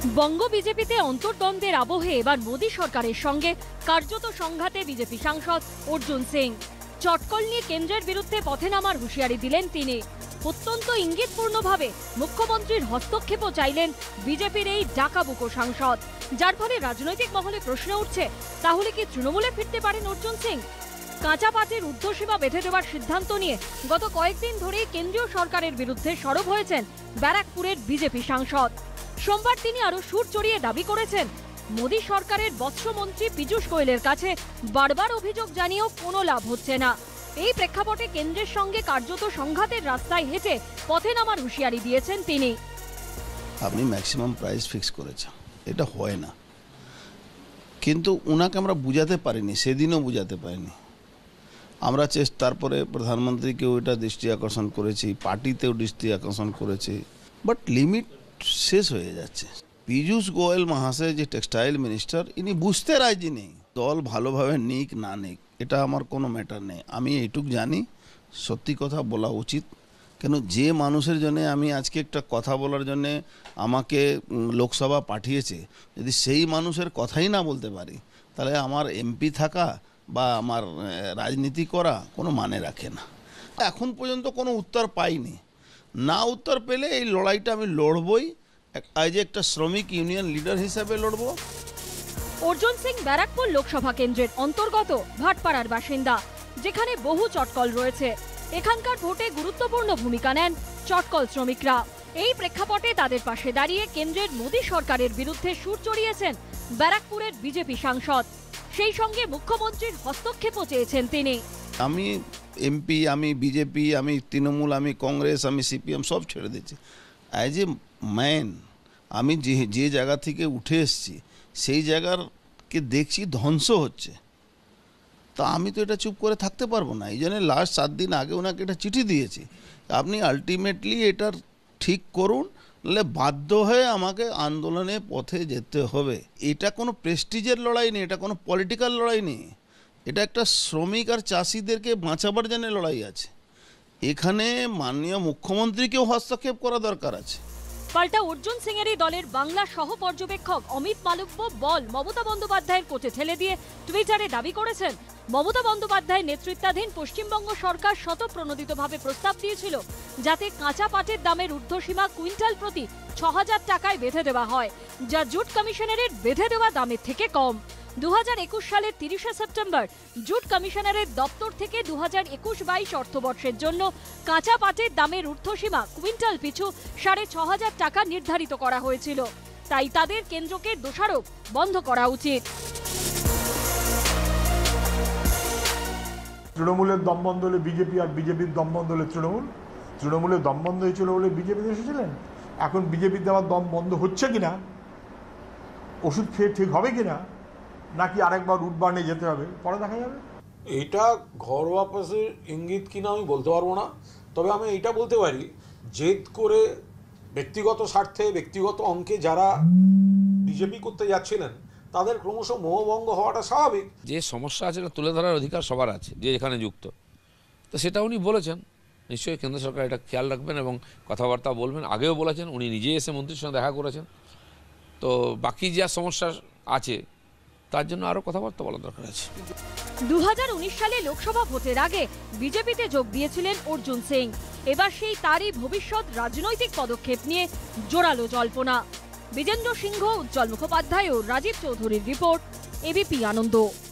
বঙ্গ বিজেপিতে অন্তর্দ্বন্দ্বের আবহে এবার মোদী সরকারের সঙ্গে কার্যত সংঘাতে বিজেপি সাংসদ অর্জুন সিং। চটকল নিয়ে কেন্দ্রের বিরুদ্ধে পথে নামার হুঁশিয়ারি দিলেন তিনি। অত্যন্ত ইঙ্গিতপূর্ণভাবে মুখ্যমন্ত্রীর হস্তক্ষেপও চাইলেন বিজেপির এই ডাকাবুকো সাংসদ, যার ফলে রাজনৈতিক মহলে প্রশ্ন উঠছে, তাহলে কি তৃণমূলে ফিরতে পারেন অর্জুন সিং? কাঁচা পাটের ঊর্ধ্বসীমা বেঁধে দেওয়ার সিদ্ধান্ত নিয়ে গত কয়েকদিন ধরেই কেন্দ্রীয় সরকারের বিরুদ্ধে সরব হয়েছেন ব্যারাকপুরের বিজেপি সাংসদ। সোমবার তিনি আরো সুর চড়িয়ে দাবি করেছেন, মোদী সরকারের মৎস্যমন্ত্রী পীযূষ গোয়েলের কাছে বারবার অভিযোগ জানিয়েও কোনো লাভ হচ্ছে না। এই প্রেক্ষাপটে কেন্দ্রের সঙ্গে কার্যত সংঘাতের রাস্তায় হেঁটে পথে নামার হুঁশিয়ারি দিয়েছেন তিনি। আপনি ম্যাক্সিমাম প্রাইস ফিক্স করেছেন, এটা হয় না, কিন্তু ওনাকে আমরা বুঝাতে পারিনি, সেদিনও বুঝাতে পারিনি আমরা। তারপরে প্রধানমন্ত্রীকেও এটা দৃষ্টি আকর্ষণ করেছি, পার্টিতেও দৃষ্টি আকর্ষণ করেছি, বাট লিমিট শেষ হয়ে যাচ্ছে। পীযূষ গোয়েল মহাশয় যে টেক্সটাইল মিনিস্টার, ইনি বুঝতে রাজি নেই দল ভালোভাবে নিক না নিক, এটা আমার কোনো ম্যাটার নেই। আমি এইটুক জানি সত্যি কথা বলা উচিত, কেন যে মানুষের জন্য আমি আজকে একটা কথা বলার জন্য আমাকে লোকসভা পাঠিয়েছে, যদি সেই মানুষের কথাই না বলতে পারি, তাহলে আমার এমপি থাকা বা আমার রাজনীতি করা কোনো মানে রাখে না। এখন পর্যন্ত কোনো উত্তর পাইনি, না উত্তর পেলে এই লড়াইটা আমি লড়বই, আজ একটা শ্রমিক ইউনিয়ন লিডার হিসেবে লড়ব। অর্জুন সিং ব্যারাকপুর লোকসভা কেন্দ্রের অন্তর্গত ভাটপাড়ার বাসিন্দা, যেখানে বহু চটকল রয়েছে। এখানকার ভোটে গুরুত্বপূর্ণ ভূমিকা নেন চটকল শ্রমিকরা। এই প্রেক্ষাপটে তাদের পাশে দাঁড়িয়ে কেন্দ্রের মোদী সরকারের বিরুদ্ধে সুর চড়িয়েছেন ব্যারাকপুরের বিজেপি সাংসদ। সেই সঙ্গে মুখ্যমন্ত্রীর হস্তক্ষেপও চেয়েছেন তিনি। আমি এমপি, আমি বিজেপি, আমি তৃণমূল, আমি কংগ্রেস, আমি সিপিএম সব ছেড়ে দিচ্ছি। অ্যাজ এ ম্যান আমি যে জায়গা থেকে উঠে এসেছি সেই জায়গারকে দেখছি ধ্বংস হচ্ছে, তা আমি তো এটা চুপ করে থাকতে পারবো না। এই জন্য লাস্ট 7 দিন আগে ওনাকে একটা চিঠি দিয়েছি, আপনি আলটিমেটলি এটার ঠিক করুন, নাহলে বাধ্য হয়ে আমাকে আন্দোলনের পথে যেতে হবে। এটা কোনো প্রেস্টিজের লড়াই নেই, এটা কোনো পলিটিক্যাল লড়াই নেই, এটা একটা শ্রমিক আর চাষিদেরকে বাঁচাবার জন্য লড়াই আছে। এখানে মাননীয় মুখ্যমন্ত্রীকেও হস্তক্ষেপ করা দরকার আছে। পাল্টা অর্জুন সিং এরই দলের বাংলা সহ পর্যবেক্ষক অমিত মালব্য বল মমতা বন্দ্যোপাধ্যায়ের কোচে ঠেলে দিয়ে টুইটারে দাবি করেছেন, মমতা বন্দ্যোপাধ্যায়ের নেতৃত্বাধীন পশ্চিমবঙ্গ সরকার শতপ্রণোদিতভাবে প্রস্তাব দিয়েছিল যাতে কাঁচা পাটের দামের ঊর্ধ্বসীমা কুইন্টাল প্রতি ৬০০০ টাকায় বেঁধে দেওয়া হয়, যা জুট কমিশনারের বেঁধে দেওয়া দামের থেকে কম। 2021 সালের 30শে সেপ্টেম্বর জুট কমিশনারের দপ্তর থেকে 2021-22 অর্থবর্ষের জন্য কাঁচা পাটের দামের ঊর্ধ্বসীমা কুইন্টাল পিছু ৬৫০০ টাকা নির্ধারিত করা হয়েছিল। তাই তাদের কেন্দ্রকে দোষারোপ বন্ধ করা উচিত। তৃণমূলের দম বন্ধ হলে বিজেপি, আর বিজেপির দম বন্ধ হলে তৃণমূল। তৃণমূলের দম বন্ধ হয়েছিল বলে বিজেপিতে এসেছিলেন, এখন বিজেপির দেওয়ার দম বন্ধ হচ্ছে কিনা, ওষুধ খেয়ে ঠিক হবে কিনা, নাকি আরেকবার রুট বার্নে যেতে হবে, পরে দেখা যাবে। এটা ঘর ওয়াপাসের ইঙ্গিত কিনা আমি বলতে পারবো না, তবে আমি এটা বলতে পারি, জেদ করে ব্যক্তিগত স্বার্থে ব্যক্তিগত অঙ্কে যারা বিজেপি করতে যাচ্ছিলেন তাদের ক্রমশ মোহভঙ্গ হওয়াটা স্বাভাবিক। যে সমস্যা আছে এটা তুলে ধরার অধিকার সবার আছে, যে এখানে যুক্ত, তো সেটা উনি বলেছেন। নিশ্চয়ই কেন্দ্র সরকার এটা খেয়াল রাখবেন এবং কথাবার্তা বলবেন। আগেও বলেছেন, উনি নিজে এসে মন্ত্রীর সঙ্গে দেখা করেছেন। তো বাকি যা সমস্যা আছে তার জন্য আরও কথাবার্তা বলা দরকার আছে। 2019 সালে লোকসভা ভোটের আগে বিজেপিতে যোগ দিয়েছিলেন অর্জুন সিং। এবার সেই তারই ভবিষ্যৎ রাজনৈতিক পদক্ষেপ নিয়ে জোরালো জল্পনা। বিজেন্দ্র সিংহ, উজ্জ্বল মুখোপাধ্যায় ও রাজীব চৌধুরীর রিপোর্ট, এবিপি আনন্দ।